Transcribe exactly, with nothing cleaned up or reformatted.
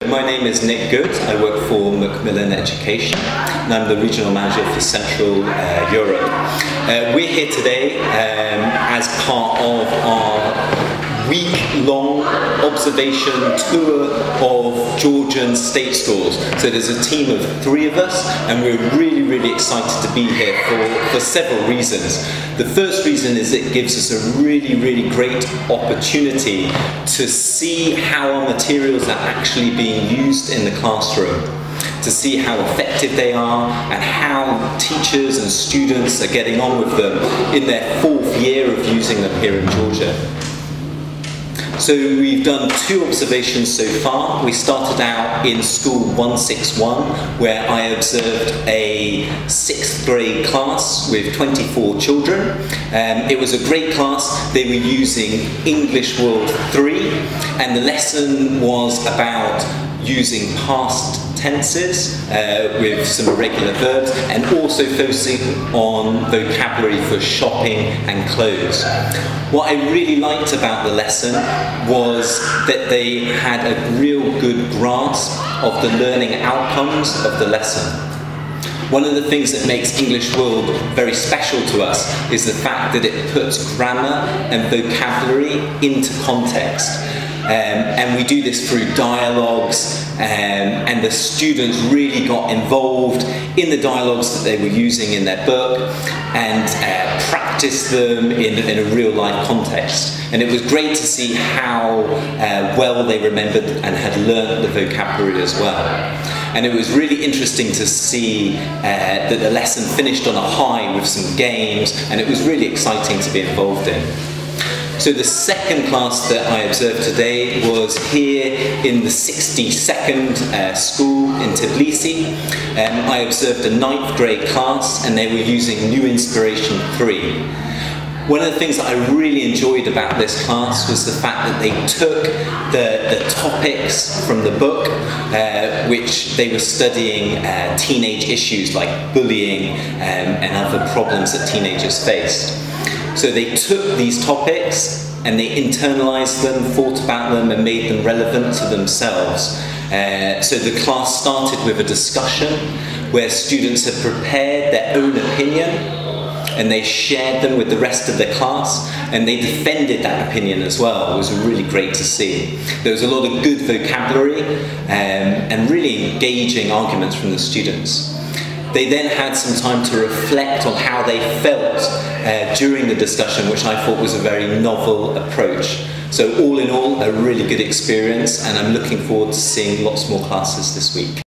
my name is Nick Goode. I work for Macmillan Education and I'm the Regional Manager for Central uh, Europe. Uh, we're here today um, as part of our week-long observation tour of Georgian state schools. So there's a team of three of us and we're really, really excited to be here for, for several reasons. The first reason is it gives us a really, really great opportunity to see how our materials are actually being used in the classroom, to see how effective they are and how teachers and students are getting on with them in their fourth year of using them here in Georgia. So we've done two observations so far. We started out in school one sixty-one, where I observed a sixth grade class with twenty-four children. Um, it was a great class. They were using English World three, and the lesson was about using past tenses uh, with some irregular verbs, and also focusing on vocabulary for shopping and clothes. What I really liked about the lesson was that they had a real good grasp of the learning outcomes of the lesson. One of the things that makes English World very special to us is the fact that it puts grammar and vocabulary into context. Um, and we do this through dialogues, um, and the students really got involved in the dialogues that they were using in their book and uh, practiced them in, in a real life context. And it was great to see how uh, well they remembered and had learned the vocabulary as well. And it was really interesting to see uh, that the lesson finished on a high with some games, and it was really exciting to be involved in. So the second class that I observed today was here in the sixty-second uh, school in Tbilisi. Um, I observed a ninth grade class and they were using New Inspiration three. One of the things that I really enjoyed about this class was the fact that they took the, the topics from the book, uh, which they were studying uh, teenage issues like bullying um, and other problems that teenagers faced. So they took these topics and they internalized them, thought about them and made them relevant to themselves. Uh, so the class started with a discussion where students had prepared their own opinion and they shared them with the rest of the class, and they defended that opinion as well. It was really great to see. There was a lot of good vocabulary um, and really engaging arguments from the students. They then had some time to reflect on how they felt uh, during the discussion, which I thought was a very novel approach. So all in all, a really good experience, and I'm looking forward to seeing lots more classes this week.